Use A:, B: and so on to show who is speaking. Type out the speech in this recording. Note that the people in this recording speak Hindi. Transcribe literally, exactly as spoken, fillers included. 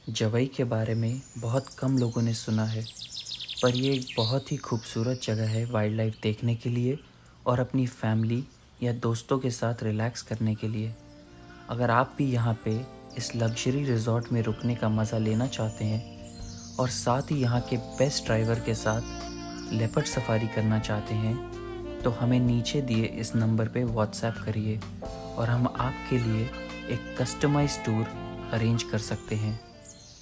A: जवई के बारे में बहुत कम लोगों ने सुना है, पर ये एक बहुत ही खूबसूरत जगह है वाइल्ड लाइफ देखने के लिए और अपनी फैमिली या दोस्तों के साथ रिलैक्स करने के लिए। अगर आप भी यहाँ पे इस लग्जरी रिजॉर्ट में रुकने का मज़ा लेना चाहते हैं और साथ ही यहाँ के बेस्ट ड्राइवर के साथ लेपर्ड सफारी करना चाहते हैं, तो हमें नीचे दिए इस नंबर पे व्हाट्सएप करिए और हम आपके लिए एक कस्टमाइज्ड टूर अरेंज कर सकते हैं।